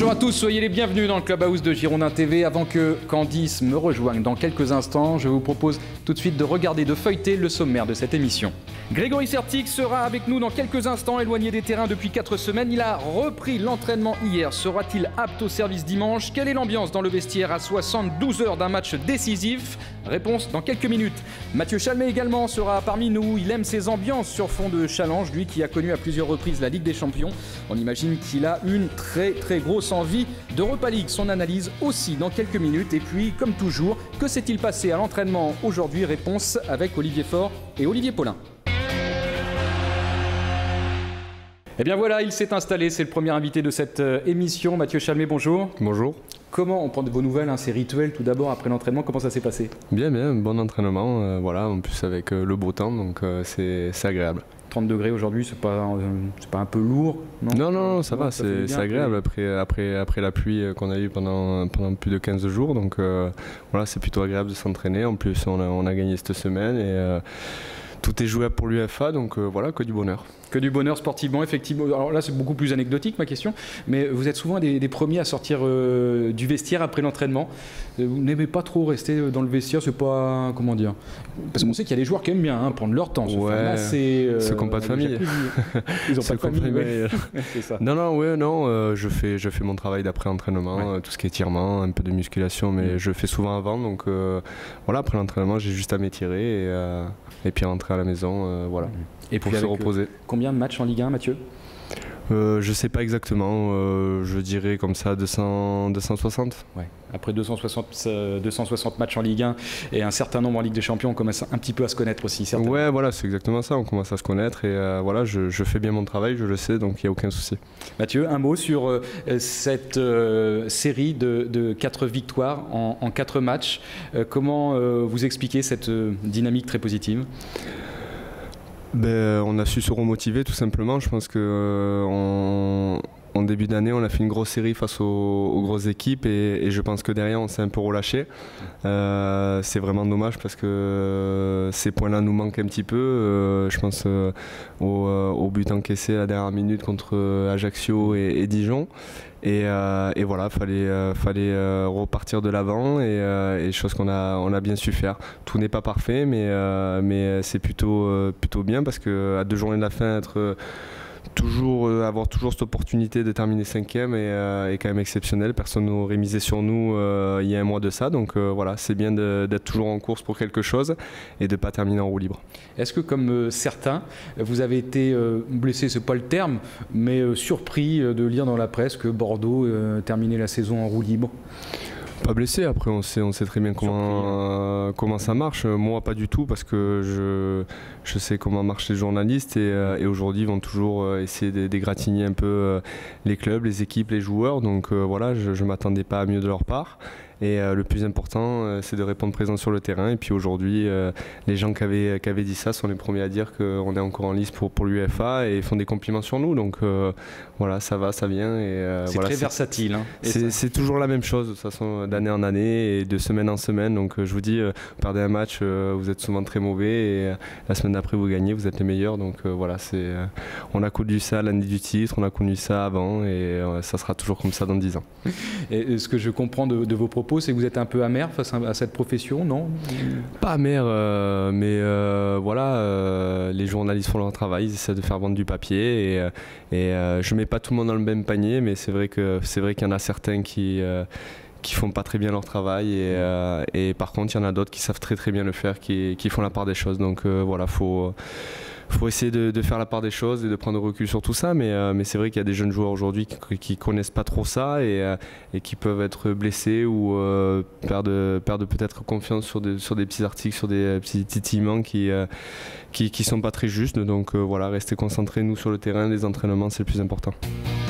Bonjour à tous, soyez les bienvenus dans le Clubhouse de Girondin TV. Avant que Candice me rejoigne dans quelques instants, je vous propose tout de suite de regarder, de feuilleter le sommaire de cette émission. Grégory Sertic sera avec nous dans quelques instants, éloigné des terrains depuis 4 semaines. Il a repris l'entraînement hier. Sera-t-il apte au service dimanche? Quelle est l'ambiance dans le vestiaire à 72 heures d'un match décisif? Réponse dans quelques minutes. Mathieu Chalmet également sera parmi nous. Il aime ses ambiances sur fond de challenge, lui qui a connu à plusieurs reprises la Ligue des Champions. On imagine qu'il a une très grosse envie d'Europa League. Son analyse aussi dans quelques minutes. Et puis, comme toujours, que s'est-il passé à l'entraînement aujourd'hui? Réponse avec Olivier Faure et Olivier Paulin. Et bien voilà, il s'est installé, c'est le premier invité de cette émission. Mathieu Chalmet, bonjour. Bonjour. Comment on prend de vos nouvelles, hein, c'est rituel tout d'abord après l'entraînement, comment ça s'est passé? Bien, bon entraînement, voilà, en plus avec le beau temps, donc c'est agréable. 30 degrés aujourd'hui, c'est pas un peu lourd? Non, ça va, c'est agréable après la pluie qu'on a eue pendant plus de 15 jours, donc voilà, c'est plutôt agréable de s'entraîner. En plus, on a gagné cette semaine et tout est jouable pour l'UEFA, donc voilà, que du bonheur. Que du bonheur sportivement, effectivement. Alors là, c'est beaucoup plus anecdotique ma question, mais vous êtes souvent des premiers à sortir du vestiaire après l'entraînement. Vous n'aimez pas trop rester dans le vestiaire, c'est pas, comment dire, parce qu'on sait qu'il y a des joueurs qui aiment bien prendre leur temps. Ouais, ceux qui n'ont pas de famille. Ils n'ont pas de famille, ouais. C'est ça. Non, je fais mon travail d'après-entraînement, ouais. Tout ce qui est étirement, un peu de musculation, mais je fais souvent avant, donc voilà, après l'entraînement, j'ai juste à m'étirer et puis rentrer à la maison, voilà. Et pour puis se reposer. Combien de matchs en Ligue 1, Mathieu? Je sais pas exactement, je dirais comme ça 260. Ouais. Après 260 matchs en Ligue 1 et un certain nombre en Ligue des Champions, on commence un petit peu à se connaître aussi. Certainement. Ouais, voilà, c'est exactement ça, on commence à se connaître et voilà, je fais bien mon travail, je le sais, donc il n'y a aucun souci. Mathieu, un mot sur cette série de 4 victoires en 4 matchs. Comment vous expliquez cette dynamique très positive? On a su se remotiver tout simplement. Je pense que en début d'année, on a fait une grosse série face aux grosses équipes et je pense que derrière, on s'est un peu relâché. C'est vraiment dommage parce que ces points-là nous manquent un petit peu. Je pense au but encaissé à la dernière minute contre Ajaccio et Dijon. Et voilà, fallait repartir de l'avant et chose qu'on a bien su faire. Tout n'est pas parfait, mais c'est plutôt bien parce qu'à 2 journées de la fin, avoir toujours cette opportunité de terminer 5e est quand même exceptionnel. Personne n'aurait misé sur nous il y a un mois de ça, donc voilà, c'est bien d'être toujours en course pour quelque chose et de ne pas terminer en roue libre. Est-ce que comme certains, vous avez été blessé, c'est pas le terme, mais surpris de lire dans la presse que Bordeaux terminait la saison en roue libre? Pas blessé, après on sait très bien comment ça marche. Moi pas du tout parce que je sais comment marchent les journalistes et aujourd'hui ils vont toujours essayer d'égratigner un peu les clubs, les équipes, les joueurs. Donc voilà, je ne m'attendais pas à mieux de leur part. Et le plus important, c'est de répondre présent sur le terrain. Et puis aujourd'hui, les gens qui avaient dit ça sont les premiers à dire qu'on est encore en lice pour l'UEFA et font des compliments sur nous. Donc voilà, ça va, ça vient. C'est voilà, très versatile. Hein. C'est toujours la même chose, de toute façon, d'année en année et de semaine en semaine. Donc je vous dis, vous perdez un match, vous êtes souvent très mauvais. Et la semaine d'après, vous gagnez, vous êtes les meilleurs. Donc voilà, on a connu ça l'année du titre, on a connu ça avant et ça sera toujours comme ça dans 10 ans. Et ce que je comprends de vos propos, c'est que vous êtes un peu amer face à cette profession, non? Pas amer, mais voilà, les journalistes font leur travail, ils essaient de faire vendre du papier et je mets pas tout le monde dans le même panier, mais c'est vrai qu'il y en a certains qui font pas très bien leur travail et par contre il y en a d'autres qui savent très bien le faire, qui font la part des choses. Donc voilà, faut essayer de faire la part des choses et de prendre recul sur tout ça, mais c'est vrai qu'il y a des jeunes joueurs aujourd'hui qui connaissent pas trop ça et qui peuvent être blessés ou perdre peut-être confiance sur des petits articles, sur des petits titillements qui sont pas très justes. Donc voilà, rester concentrés nous sur le terrain, les entraînements, c'est le plus important.